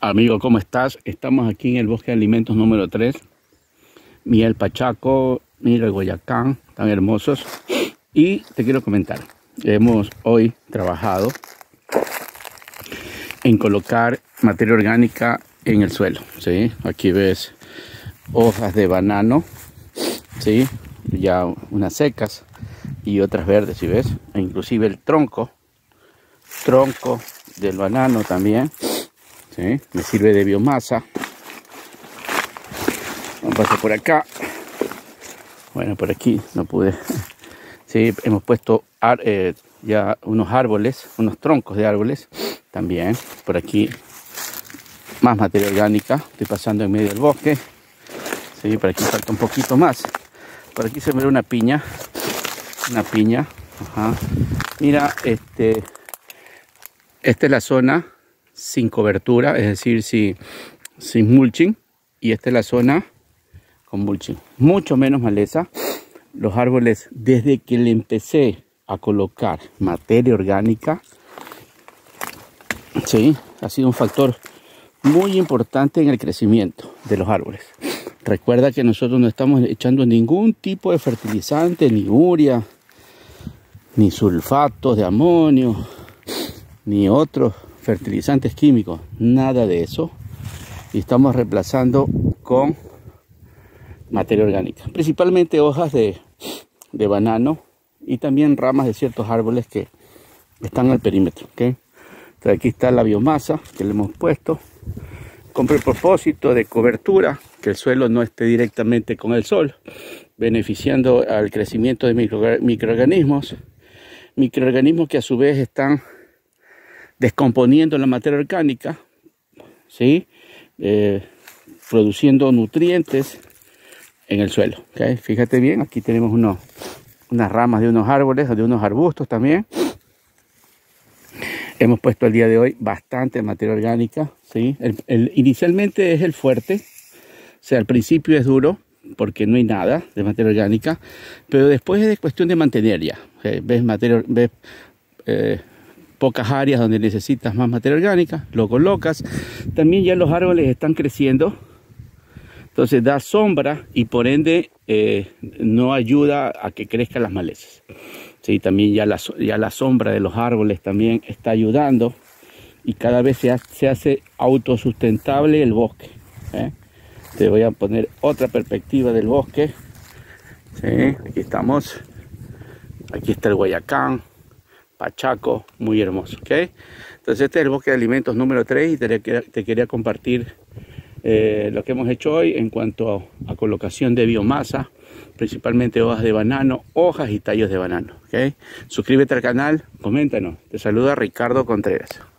Amigo, ¿cómo estás? Estamos aquí en el bosque de alimentos número 3. Mira el pachaco, mira el guayacán, tan hermosos. Y te quiero comentar, hemos hoy trabajado en colocar materia orgánica en el suelo, ¿sí? Aquí ves hojas de banano, ¿sí? Ya unas secas y otras verdes, ¿sí ves? E inclusive el tronco del banano también, ¿sí? Me sirve de biomasa. Vamos a pasar por acá. Bueno, por aquí no pude. Sí, hemos puesto ya unos árboles, unos troncos de árboles también. Por aquí más materia orgánica. Estoy pasando en medio del bosque. Sí, por aquí falta un poquito más. Por aquí se ve una piña. Una piña. Ajá. Mira, esta es la zona sin cobertura, es decir, sin mulching. Y esta es la zona con mulching. Mucho menos maleza. Los árboles, desde que le empecé a colocar materia orgánica, sí, ha sido un factor muy importante en el crecimiento de los árboles. Recuerda que nosotros no estamos echando ningún tipo de fertilizante, ni urea, ni sulfatos de amonio, ni otros fertilizantes químicos, nada de eso. Y estamos reemplazando con materia orgánica, principalmente hojas de banano y también ramas de ciertos árboles que están al perímetro, ¿okay? Entonces aquí está la biomasa que le hemos puesto con el propósito de cobertura, que el suelo no esté directamente con el sol, beneficiando al crecimiento de microorganismos que a su vez están descomponiendo la materia orgánica, ¿sí? Produciendo nutrientes en el suelo, ¿okay? Fíjate bien, aquí tenemos unas ramas de unos árboles, de unos arbustos también. Hemos puesto el día de hoy bastante materia orgánica, ¿sí? Inicialmente es el fuerte, o sea, al principio es duro porque no hay nada de materia orgánica, pero después es cuestión de mantener ya, ¿okay? Ves pocas áreas donde necesitas más materia orgánica, lo colocas. También ya los árboles están creciendo, entonces da sombra y por ende no ayuda a que crezcan las malezas. Sí, también ya la sombra de los árboles también está ayudando y cada vez se hace autosustentable el bosque, ¿eh? Te voy a poner otra perspectiva del bosque. ¿Sí? Aquí estamos. Aquí está el guayacán, pachaco, muy hermoso, ¿okay? Entonces este es el bosque de alimentos número 3 y te quería compartir lo que hemos hecho hoy en cuanto a colocación de biomasa, principalmente hojas de banano, hojas y tallos de banano, ¿okay? Suscríbete al canal, coméntanos. Te saluda Ricardo Contreras.